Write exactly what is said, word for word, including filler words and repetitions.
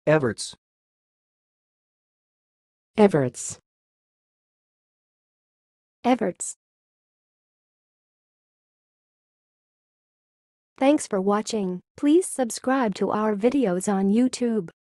EVERT'S. EVERT'S. EVERT'S. Thanks for watching. Please subscribe to our videos on YouTube.